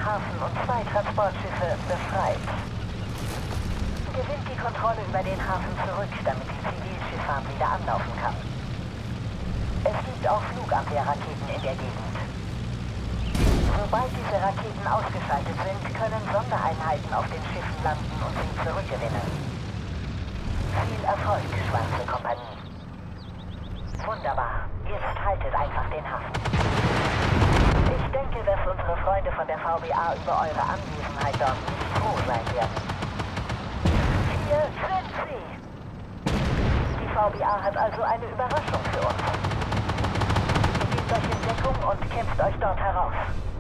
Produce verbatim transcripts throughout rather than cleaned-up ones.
Hafen und zwei Transportschiffe befreit. Gewinnt die Kontrolle über den Hafen zurück, damit die Zivilschifffahrt wieder anlaufen kann. Es gibt auch Flugabwehrraketen in der Gegend. Sobald diese Raketen ausgeschaltet sind, können Sondereinheiten auf den Schiffen landen und sie zurückgewinnen. Viel Erfolg, Schwarze Kompanie. Wunderbar. Jetzt haltet einfach den Hafen. Ich denke, dass unsere Freunde von der V B A über eure Anwesenheit dort nicht froh sein werden. Hier sind sie! Die V B A hat also eine Überraschung für uns. Gebt euch in Deckung und kämpft euch dort heraus.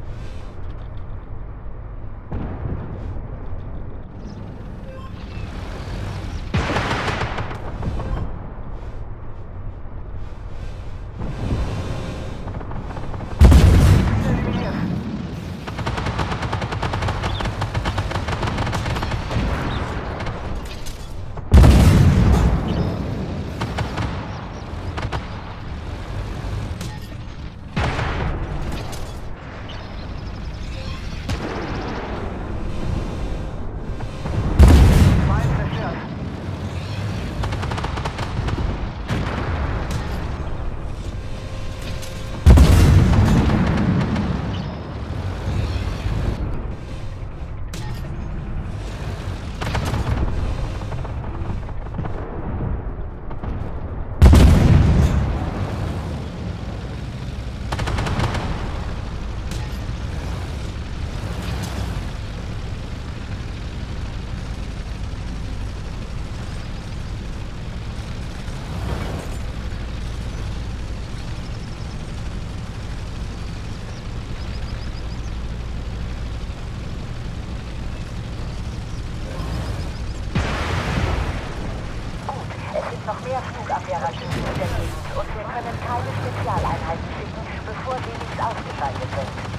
Noch mehr Flugabwehrraketen in der Gegend und wir können keine Spezialeinheiten schicken, bevor sie nicht ausgeschaltet sind.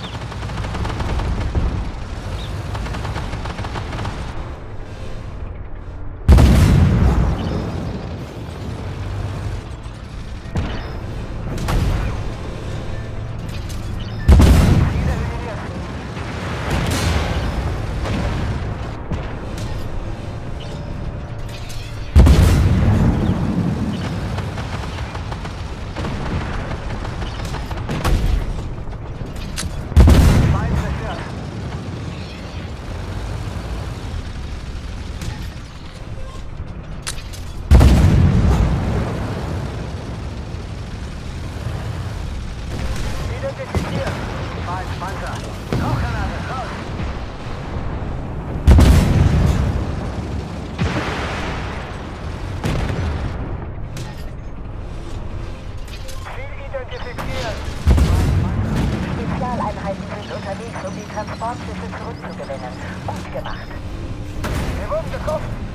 Spezialeinheiten sind unterwegs, um die Transportschiffe zurückzugewinnen. Gut gemacht. Wir wurden getroffen.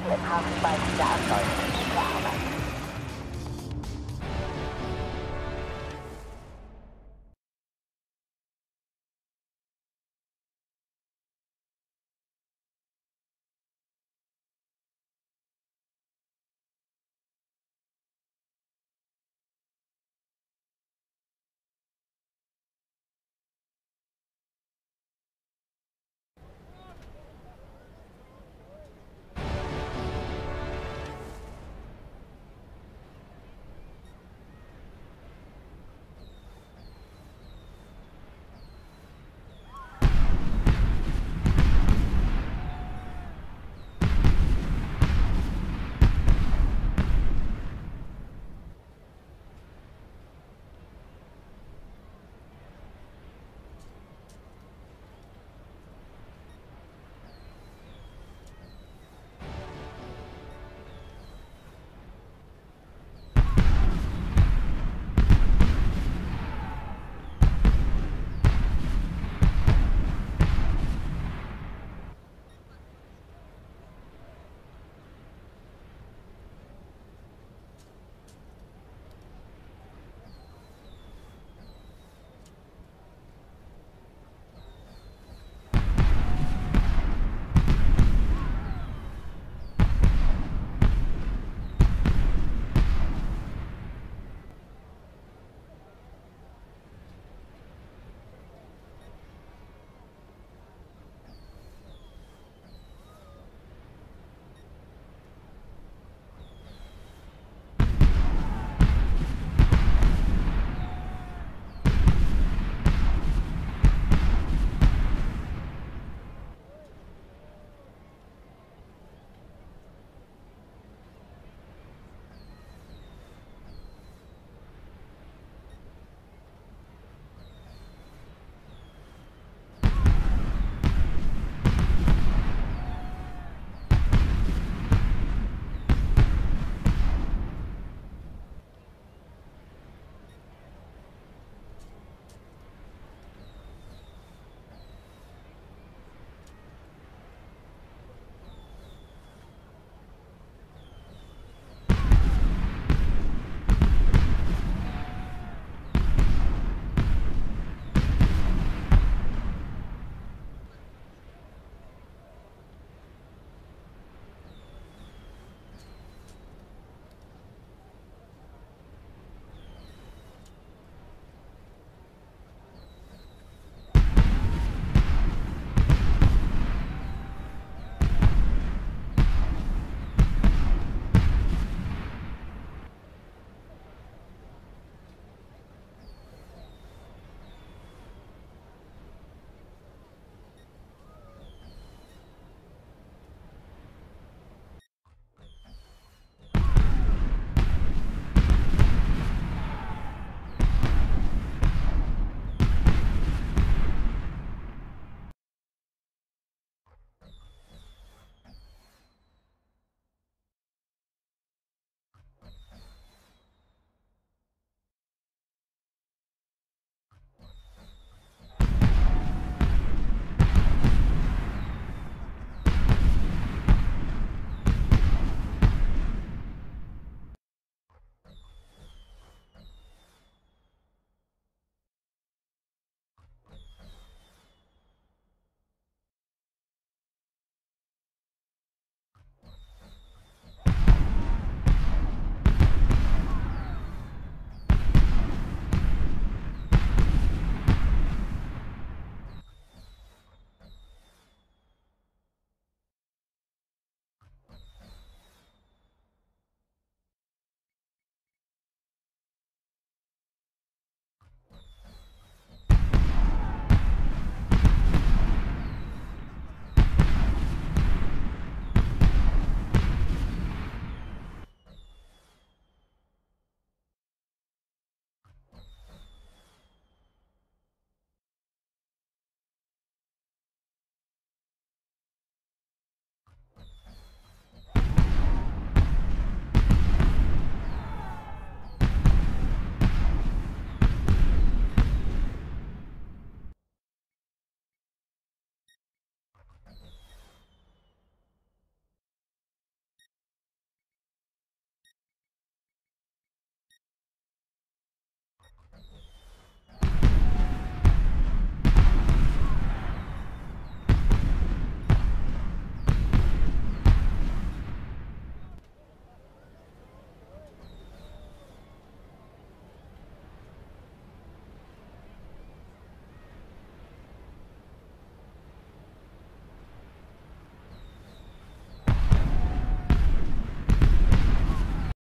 im Hafen bald wieder anläuft. Gute Arbeit.